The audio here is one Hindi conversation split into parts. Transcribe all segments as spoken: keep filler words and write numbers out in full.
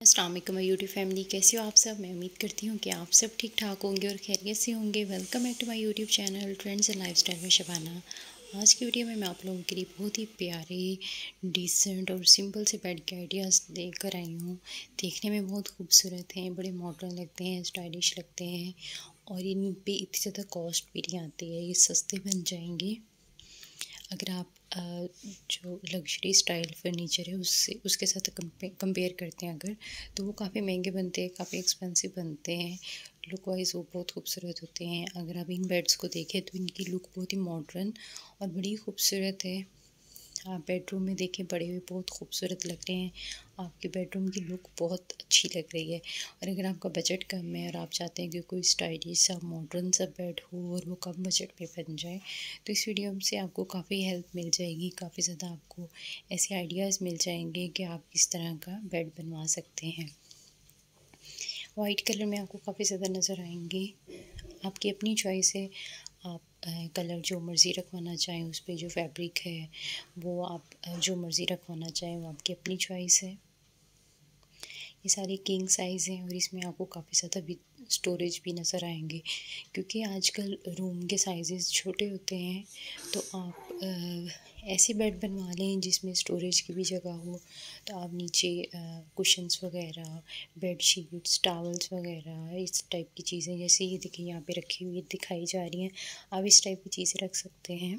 अस्सलाम वालेकुम यूट्यूब फैमिली, कैसे हो आप सब। मैं उम्मीद करती हूँ कि आप सब ठीक ठाक होंगे और खैरियत से होंगे। Welcome back to my YouTube channel trends and lifestyle में शबाना। आज की वीडियो में मैं आप लोगों के लिए बहुत ही प्यारे, डिसेंट और सिंपल से बेड के आइडियाज़ लेकर आई हूँ। देखने में बहुत खूबसूरत हैं, बड़े मॉडर्न लगते हैं, स्टाइलिश लगते हैं और इन पे इतनी ज़्यादा कॉस्ट भी नहीं आती है। ये सस्ते बन जाएंगे। अगर आप जो लग्जरी स्टाइल फर्नीचर है उससे उसके साथ कंपेयर करते हैं अगर, तो वो काफ़ी महंगे बनते हैं, काफ़ी एक्सपेंसिव बनते हैं। लुक वाइज वो बहुत खूबसूरत होते हैं। अगर आप इन बेड्स को देखें तो इनकी लुक बहुत ही मॉडर्न और बड़ी खूबसूरत है। आप बेडरूम में देखें, बड़े हुए बहुत खूबसूरत लग रहे हैं। आपके बेडरूम की लुक बहुत अच्छी लग रही है। और अगर आपका बजट कम है और आप चाहते हैं कि कोई स्टाइलिश सा मॉडर्न सा बेड हो और वो कम बजट में बन जाए, तो इस वीडियो से आपको काफ़ी हेल्प मिल जाएगी। काफ़ी ज़्यादा आपको ऐसे आइडियाज़ मिल जाएंगे कि आप किस तरह का बेड बनवा सकते हैं। वाइट कलर में आपको काफ़ी ज़्यादा नज़र आएंगे। आपकी अपनी चॉइस है, आप कलर जो मर्ज़ी रखवाना चाहें, उस पर जो फैब्रिक है वो आप जो मर्ज़ी रखवाना चाहें, वो आपकी अपनी चॉइस है। ये सारी किंग साइज़ हैं और इसमें आपको काफ़ी ज़्यादा भी स्टोरेज भी नज़र आएंगे, क्योंकि आजकल रूम के साइजेस छोटे होते हैं। तो आप आ, ऐसे बेड बनवा लें जिसमें स्टोरेज की भी जगह हो। तो आप नीचे कुशन्स वगैरह, बेड शीट्स, टावल्स वगैरह, इस टाइप की चीज़ें, जैसे ये देखिए यहाँ पे रखी हुई दिखाई जा रही हैं, आप इस टाइप की चीज़ें रख सकते हैं।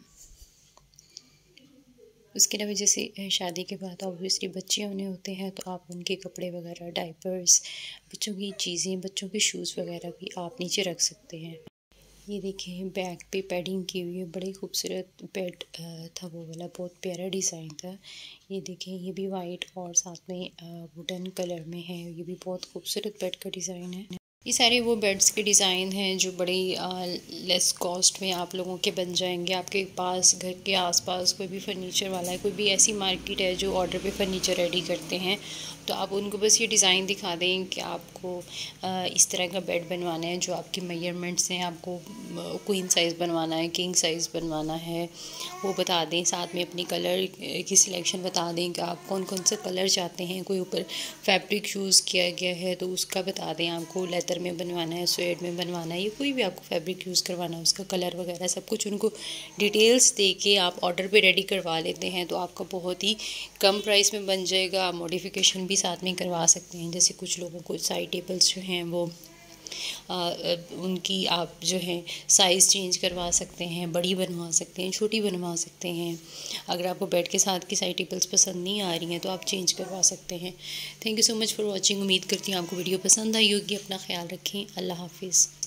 उसके अलावा जैसे शादी के बाद ऑब्वियसली बच्चे होने होते हैं, तो आप उनके कपड़े वगैरह, डायपर्स, बच्चों की चीज़ें, बच्चों के शूज़ वगैरह भी आप नीचे रख सकते हैं। ये देखिए बैक पे पैडिंग की हुई है, बड़ी खूबसूरत बेड था वो वाला, बहुत प्यारा डिज़ाइन था। ये देखें, ये भी वाइट और साथ में वुडन कलर में है। ये भी बहुत खूबसूरत बेड का डिज़ाइन है। ये सारे वो बेड्स के डिज़ाइन हैं जो बड़ी आ, लेस कॉस्ट में आप लोगों के बन जाएंगे। आपके पास घर के आसपास कोई भी फर्नीचर वाला है, कोई भी ऐसी मार्केट है जो ऑर्डर पे फर्नीचर रेडी करते हैं, तो आप उनको बस ये डिज़ाइन दिखा दें कि आपको आ, इस तरह का बेड बनवाना है, जो आपकी मेजरमेंट्स हैं, आपको क्वीन साइज़ बनवाना है, किंग साइज़ बनवाना है, वो बता दें। साथ में अपनी कलर की सिलेक्शन बता दें कि आप कौन कौन सा कलर चाहते हैं। कोई ऊपर फैब्रिक यूज़ किया गया है तो उसका बता दें, आपको लेदर में बनवाना है, स्वेड में बनवाना है, या कोई भी आपको फैब्रिक यूज़ करवाना है, उसका कलर वगैरह सब कुछ उनको डिटेल्स दे के आप ऑर्डर पे रेडी करवा लेते हैं, तो आपका बहुत ही कम प्राइस में बन जाएगा। आप मॉडिफिकेशन भी साथ में करवा सकते हैं। जैसे कुछ लोगों को साइड टेबल्स जो हैं वो आ, उनकी आप जो है साइज़ चेंज करवा सकते हैं, बड़ी बनवा सकते हैं, छोटी बनवा सकते हैं। अगर आपको बेड के साथ की साइड टेबल्स पसंद नहीं आ रही हैं तो आप चेंज करवा सकते हैं। Thank you so much for watching. उम्मीद करती हूँ आपको वीडियो पसंद आई होगी। अपना ख्याल रखें। अल्लाह हाफिज़।